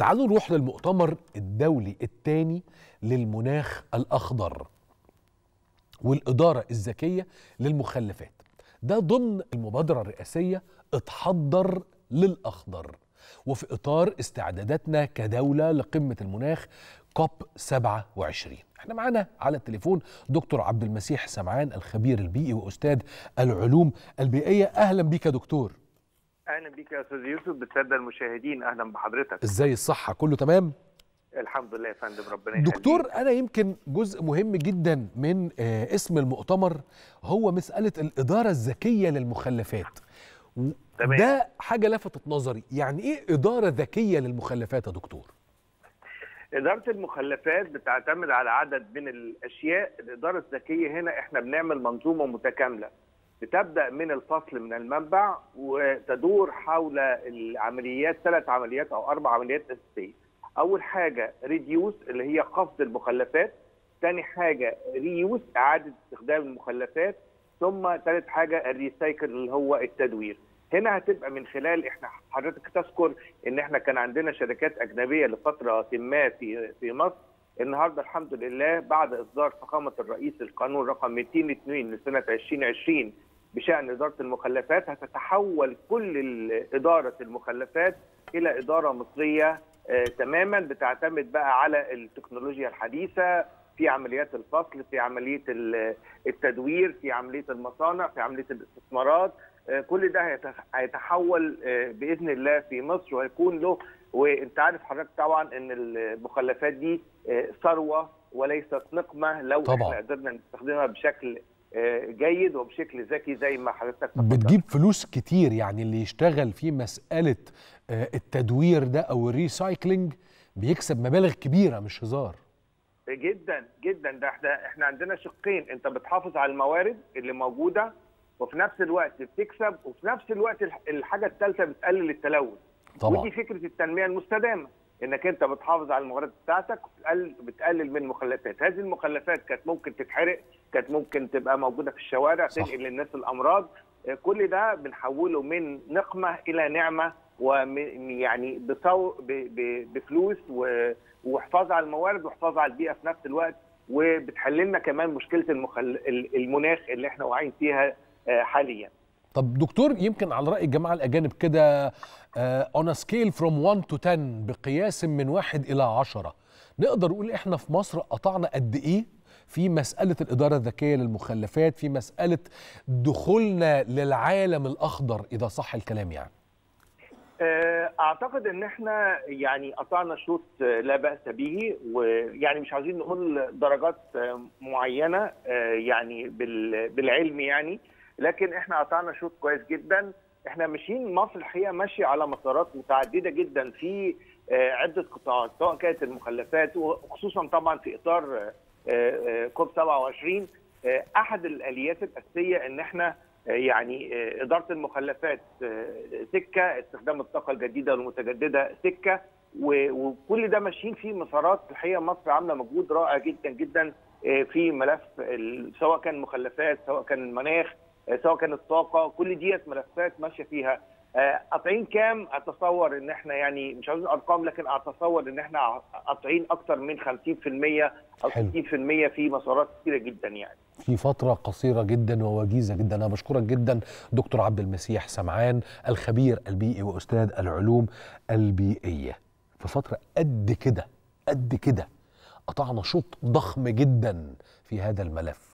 تعالوا نروح للمؤتمر الدولي الثاني للمناخ الأخضر والإدارة الذكية للمخلفات. ده ضمن المبادرة الرئاسية اتحضر للأخضر، وفي إطار استعداداتنا كدولة لقمة المناخ كوب 27. احنا معانا على التليفون دكتور عبد المسيح سمعان، الخبير البيئي وأستاذ العلوم البيئية. أهلا بيك يا دكتور. اهلا بيك يا استاذ يوسف، بالساده المشاهدين اهلا بحضرتك. ازاي الصحه؟ كله تمام؟ الحمد لله يا فندم، ربنا يخليك. دكتور، انا يمكن جزء مهم جدا من اسم المؤتمر هو مساله الاداره الذكيه للمخلفات. تمام. ده حاجه لفتت نظري، يعني ايه اداره ذكيه للمخلفات يا دكتور؟ اداره المخلفات بتعتمد على عدد من الاشياء. الاداره الذكيه هنا احنا بنعمل منظومه متكامله بتبدأ من الفصل من المنبع وتدور حول العمليات، 3 عمليات أو 4 عمليات أساسية. أول حاجة ريديوس اللي هي خفض المخلفات، ثاني حاجة ريوس إعادة استخدام المخلفات، ثم ثالث حاجة الريسايكل اللي هو التدوير. هنا هتبقى من خلال حضرتك تذكر إن احنا كان عندنا شركات أجنبية لفترة ما في مصر. النهارده الحمد لله بعد إصدار فخامة الرئيس القانون رقم 202 لسنة 2020 بشأن إدارة المخلفات، هتتحول كل إدارة المخلفات إلى إدارة مصرية تماما، بتعتمد بقى على التكنولوجيا الحديثة في عمليات الفصل، في عملية التدوير، في عملية المصانع، في عملية الاستثمارات. كل ده هيتحول بإذن الله في مصر وهيكون له. وانت عارف حضرتك طبعا ان المخلفات دي ثروة وليست نقمة لو طبعا احنا قدرنا نستخدمها بشكل جيد وبشكل ذكي زي ما حضرتك بتجيب فلوس كتير. يعني اللي يشتغل في مسألة التدوير ده او الريسايكلينج بيكسب مبالغ كبيرة، مش هزار. جدا جدا. ده احنا عندنا شقين، انت بتحافظ على الموارد اللي موجودة وفي نفس الوقت بتكسب، وفي نفس الوقت الحاجة الثالثة بتقلل التلوث. طبعا. ودي فكرة التنمية المستدامة، انك انت بتحافظ على الموارد بتاعتك بتقلل من المخلفات. هذه المخلفات كانت ممكن تتحرق، كانت ممكن تبقى موجودة في الشوارع، تنقل للناس الامراض. كل ده بنحوله من نقمة الى نعمة، ويعني بفلوس وحفاظ على الموارد وحفاظ على البيئة في نفس الوقت، وبتحل لنا كمان مشكلة المناخ اللي احنا واعيين فيها حاليا. طب دكتور، يمكن على رأي الجماعة الأجانب كده on a scale from 1 to 10، بقياس من 1 إلى 10، نقدر نقول إحنا في مصر قطعنا قد إيه في مسألة الإدارة الذكية للمخلفات، في مسألة دخولنا للعالم الأخضر، إذا صح الكلام يعني؟ أعتقد إن إحنا يعني قطعنا شوط لا بأس به، ويعني مش عايزين نقول درجات معينة يعني بالعلم يعني، لكن احنا قطعنا شوط كويس جدا. احنا ماشيين، مصر الحقيقه ماشيه على مسارات متعدده جدا في عده قطاعات، سواء كانت المخلفات وخصوصا طبعا في اطار كوب 27. احد الاليات الاساسيه ان احنا يعني اداره المخلفات سكه، استخدام الطاقه الجديده والمتجدده سكه، وكل ده ماشيين فيه مسارات. الحقيقه مصر عامله مجهود رائع جدا جدا في ملف سواء كان مخلفات، سواء كان المناخ، سواء كانت الطاقه، كل ديت ملفات ماشيه فيها. قاطعين كام؟ اتصور ان احنا يعني مش عاوزين ارقام، لكن اتصور ان احنا قاطعين اكثر من 50% او 60% في مسارات كثيره جدا يعني في فتره قصيره جدا ووجيزه جدا. انا بشكرك جدا دكتور عبد المسيح سمعان، الخبير البيئي واستاذ العلوم البيئيه. في فتره قد كده قطعنا شوط ضخم جدا في هذا الملف.